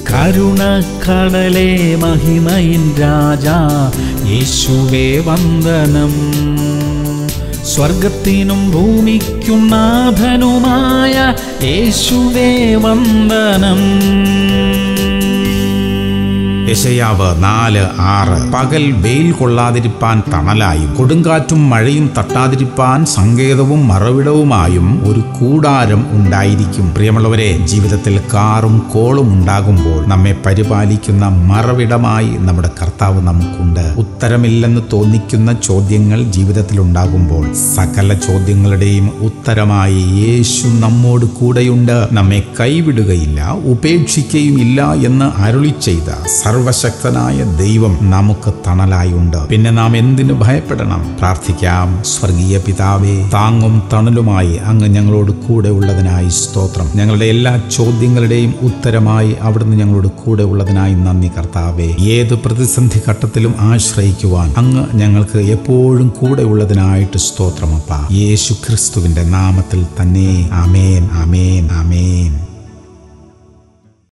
കരുണക്കടലേ മഹിമയിൻ രാജാ യേശുവേ വന്ദനം. സ്വർഗത്തിനും ഭൂമിക്കും നാഥനുമായ യേശുവേ വന്ദനം. യെശയ്യാവ് 4:6 പകൽ വെയിൽ കൊള്ളാതിരിപ്പാൻ തണലായും കൊടുങ്കാറ്റും മഴയും തട്ടാതിരിപ്പാൻ സങ്കേതവും മറവിടവുമായും ഒരു കൂടാരം ഉണ്ടായിരിക്കും. പ്രിയമുള്ളവരെ, ജീവിതത്തിൽ കാറും കോളും ഉണ്ടാകുമ്പോൾ നമ്മെ പരിപാലിക്കുന്ന മറവിടമായി നമ്മുടെ കർത്താവ് നമുക്കുണ്ട്. ഉത്തരമില്ലെന്ന് തോന്നിക്കുന്ന ചോദ്യങ്ങൾ ജീവിതത്തിൽ ഉണ്ടാകുമ്പോൾ സകല ചോദ്യങ്ങളുടെയും ഉത്തരമായി യേശു നമ്മോട് കൂടെയുണ്ട്. നമ്മെ കൈവിടുകയില്ല, ഉപേക്ഷിക്കുകയുമില്ല എന്ന് അരുളി ചെയ്ത സർവശക്തനായ ദൈവം നമുക്ക് തണലായുണ്ട്. പിന്നെ നാം എന്തിനു ഭയപ്പെടണം? പ്രാർത്ഥിക്കാം. സ്വർഗീയ പിതാവേ, താങ്ങും തണലുമായി അങ്ങ് ഞങ്ങളോട് കൂടെ ഉള്ളതിനായി സ്തോത്രം. ഞങ്ങളുടെ എല്ലാ ചോദ്യങ്ങളുടെയും ഉത്തരമായി അവിടുന്ന് ഞങ്ങളോട് കൂടെ ഉള്ളതിനായി നന്ദി കർത്താവേ. ഏത് പ്രതിസന്ധി ഘട്ടത്തിലും ആശ്രയിക്കുവാൻ അങ്ങ് ഞങ്ങൾക്ക് എപ്പോഴും കൂടെ ഉള്ളതിനായിട്ട് സ്തോത്രമപ്പ. യേശു ക്രിസ്തുവിന്റെ നാമത്തിൽ തന്നെ. ആമേൻ, ആമേൻ, ആമേൻ.